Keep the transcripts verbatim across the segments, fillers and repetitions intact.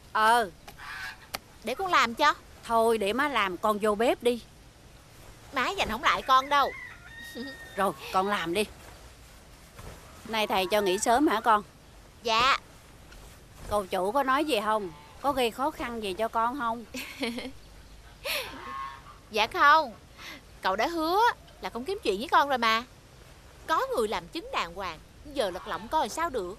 Ờ. Để con làm cho. Thôi để má làm, con vô bếp đi. Má dành không lại con đâu. Rồi con làm đi. Nay thầy cho nghỉ sớm hả con? Dạ. Cậu chủ có nói gì không? Có gây khó khăn gì cho con không? Dạ không. Cậu đã hứa là không kiếm chuyện với con rồi mà. Có người làm chứng đàng hoàng, giờ lật lọng coi sao được.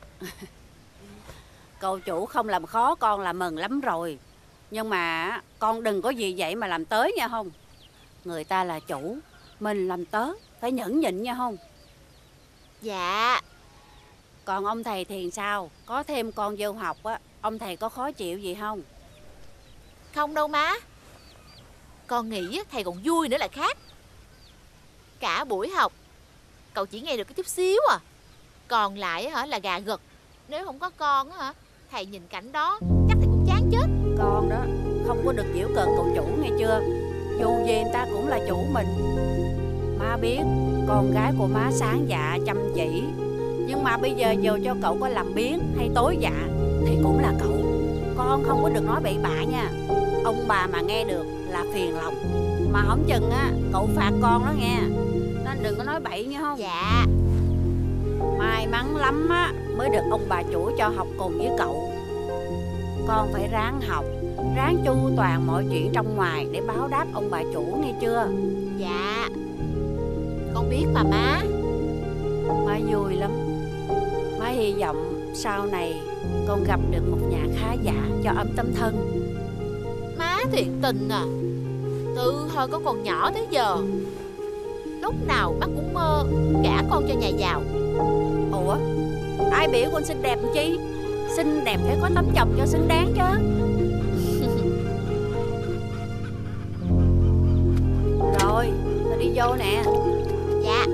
Cậu chủ không làm khó con là mừng lắm rồi. Nhưng mà con đừng có gì vậy mà làm tới nha không? Người ta là chủ, mình làm tớ, phải nhẫn nhịn nha không? Dạ. Còn ông thầy thì sao? Có thêm con vô học á, ông thầy có khó chịu gì không? Không đâu má. Con nghĩ thầy còn vui nữa là khác. Cả buổi học cậu chỉ nghe được cái chút xíu à. Còn lại hả là gà gật. Nếu không có con hả, thầy nhìn cảnh đó chắc thầy cũng chán chết. Con đó không có được giễu cợt cậu chủ nghe chưa? Dù gì người ta cũng là chủ mình. Má biết con gái của má sáng dạ chăm chỉ, nhưng mà bây giờ dù cho cậu có làm biếng hay tối dạ thì cũng là cậu. Con không có được nói bậy bạ nha. Ông bà mà nghe được là phiền lòng. Mà không chừng á cậu phạt con đó nghe. Nên đừng có nói bậy nha không? Dạ. May mắn lắm á mới được ông bà chủ cho học cùng với cậu. Con phải ráng học, ráng chu toàn mọi chuyện trong ngoài để báo đáp ông bà chủ nghe chưa? Dạ. Con biết mà má. Má vui lắm. Má hy vọng sau này con gặp được một nhà khá giả cho ấm tấm thân. Má thiệt tình à. Từ hồi con còn nhỏ tới giờ, lúc nào má cũng mơ gả con cho nhà giàu. Ủa, ai biểu con xinh đẹp làm chi? Xinh đẹp phải có tấm chồng cho xứng đáng chứ. Rồi, tôi đi vô nè. Dạ.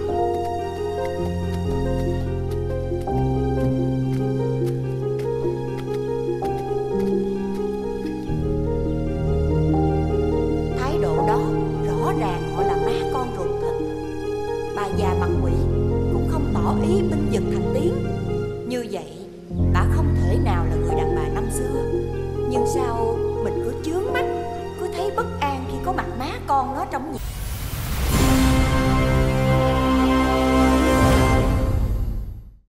Thái độ đó rõ ràng họ là má con ruột thịt. Bà già mặt quỷ cũng không tỏ ý binh vực thành tiến. Như vậy bà không thể nào là người đàn bà năm xưa. Nhưng sao mình cứ chướng mắt, cứ thấy bất an khi có mặt má con nó trong nhà.